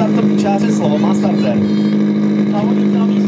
startovní čáře slovo, má starter. Závodnice na místě.